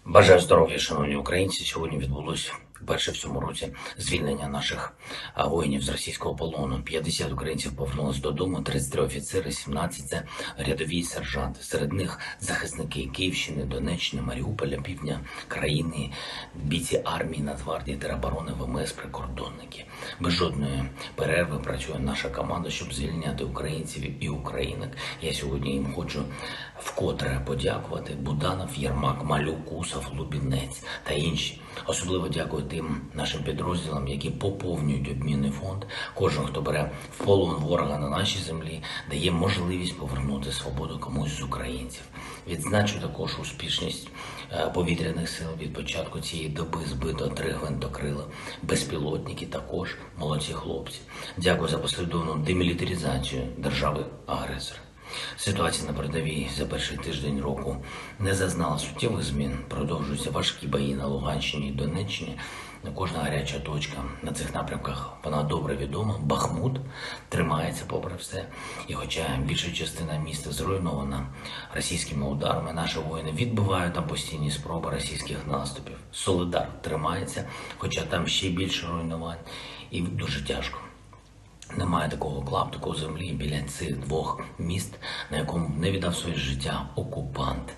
Бажаю здоров'я, шановні українці. Сьогодні відбулося вперше в цьому році звільнення наших воїнів з російського полону. 50 українців повернулись додому, 33 офіцери, 17 – це рядові сержанти. Серед них захисники Київщини, Донеччини, Маріуполя, півдня країни, бійці армії, Нацгвардії, тероборони, ВМС, прикордонники. Без жодної перерви працює наша команда, щоб звільняти українців і українок. Я сьогодні їм хочу вкотре подякувати: Буданов, Єрмак, Малюк, Усов, Лубінець та інші. Особливо дякую тим нашим підрозділам, які поповнюють обмінний фонд. Кожен, хто бере в полон ворога на нашій землі, дає можливість повернути свободу комусь з українців. Відзначу також успішність повітряних сил. Від початку цієї доби збито 3 гвинтокрила, безпілотники також, молодці хлопці. Дякую за послідовну демілітаризацію держави-агресора. Ситуація на передовій за перший тиждень року не зазнала суттєвих змін. Продовжуються важкі бої на Луганщині і Донеччині. Кожна гаряча точка на цих напрямках, вона добре відома. Бахмут тримається попри все. І хоча більша частина міста зруйнована російськими ударами, наші воїни відбивають там постійні спроби російських наступів. Солидар тримається, хоча там ще більше руйнувань і дуже тяжко. Немає такого клаптику землі біля цих 2 міст, на якому не віддав своє життя окупант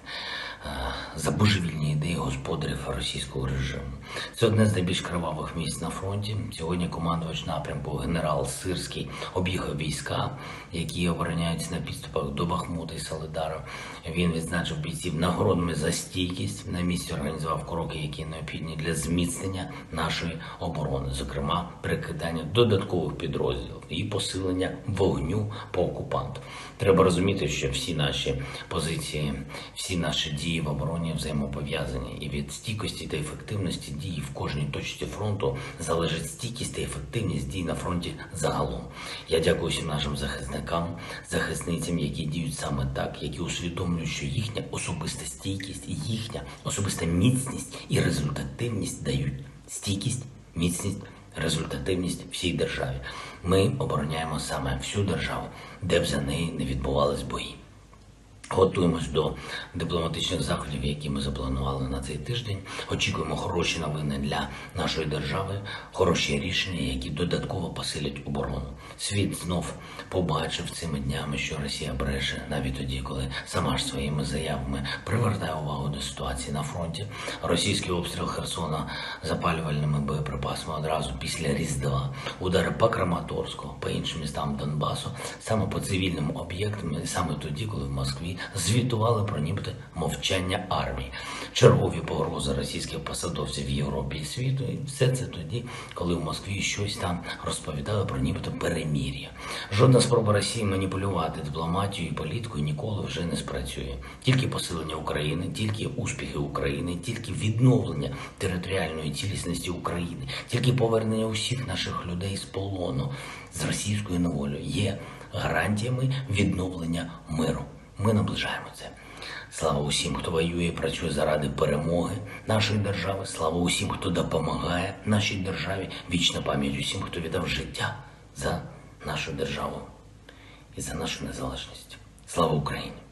за божевільні ідеї господарів російського режиму. Це одне з найбільш кривавих місць на фронті. Сьогодні командувач напрямку генерал Сирський об'їхав війська, які обороняються на підступах до Бахмута і Солидара. Він відзначив бійців нагородами за стійкість. На місці організував кроки, які необхідні для зміцнення нашої оборони, зокрема перекидання додаткових підрозділів і посилення вогню по окупанту. Треба розуміти, що всі наші позиції, всі наші дії в обороні взаємопов'язані, і від стійкості та ефективності дій в кожній точці фронту залежить стійкість та ефективність дій на фронті загалом. Я дякую всім нашим захисникам, захисницям, які діють саме так, які усвідомлюють, що їхня особиста стійкість, їхня особиста міцність і результативність дають стійкість, міцність, результативність всій державі. Ми обороняємо саме всю державу, де б за неї не відбувались бої. Готуємось до дипломатичних заходів, які ми запланували на цей тиждень. Очікуємо хороші новини для нашої держави, хороші рішення, які додатково посилять оборону. Світ знов побачив цими днями, що Росія бреше, навіть тоді, коли сама ж своїми заявами привертає увагу до ситуації на фронті. Російський обстріл Херсона запалювальними боєприпасами одразу після Різдва, удари по Краматорську, по іншим містам Донбасу, саме по цивільним об'єктам, і саме тоді, коли в Москві звітували про нібито мовчання армії. Чергові погрози російських посадовців в Європі і світу. І все це тоді, коли в Москві щось там розповідали про нібито перемир'я. Жодна спроба Росії маніпулювати дипломатією і політикою ніколи вже не спрацює. Тільки посилення України, тільки успіхи України, тільки відновлення територіальної цілісності України, тільки повернення усіх наших людей з полону, з російською неволею є гарантіями відновлення миру. Ми наближаємо це. Слава усім, хто воює і працює заради перемоги нашої держави. Слава усім, хто допомагає нашій державі. Вічна пам'ять усім, хто віддав життя за нашу державу і за нашу незалежність. Слава Україні!